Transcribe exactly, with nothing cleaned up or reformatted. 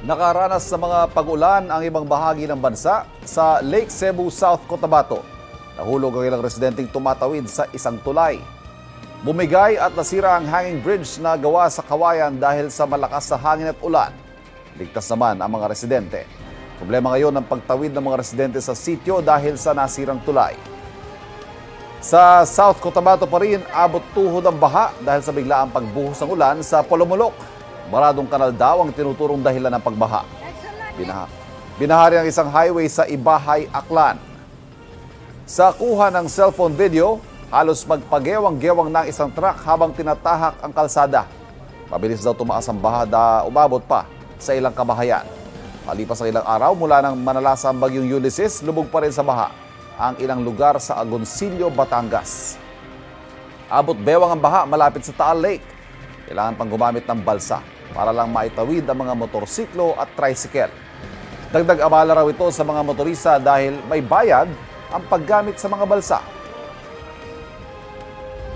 Nakaranas sa mga pag-ulan ang ibang bahagi ng bansa sa Lake Cebu, South Cotabato. Nahulog ang ilang residenteng tumatawid sa isang tulay. Bumigay at nasira ang hanging bridge na gawa sa kawayan dahil sa malakas na hangin at ulan. Ligtas naman ang mga residente. Problema ngayon ang pagtawid ng mga residente sa sityo dahil sa nasirang tulay. Sa South Cotabato pa rin, abot tuhod ang baha dahil sa biglaang pagbuhos ng ulan sa Polomolok. Maradong kanal daw ang tinuturong dahilan ng pagbaha. Binaha. Binahari ang isang highway sa Ibahay, Aklan. Sa kuha ng cellphone video, halos magpagewang-gewang ng isang truck habang tinatahak ang kalsada. Mabilis daw tumaas ang baha da umabot pa sa ilang kabahayan. Malipas ang ilang araw mula nang manalasa ang bagyong Ulysses, lubog pa rin sa baha ang ilang lugar sa Agoncillo, Batangas. Abot bewang ang baha malapit sa Taal Lake. Kailangan pang gumamit ng balsa para lang maitawid ang mga motorsiklo at tricycle. Dagdag abala raw ito sa mga motorista dahil may bayad ang paggamit sa mga balsa.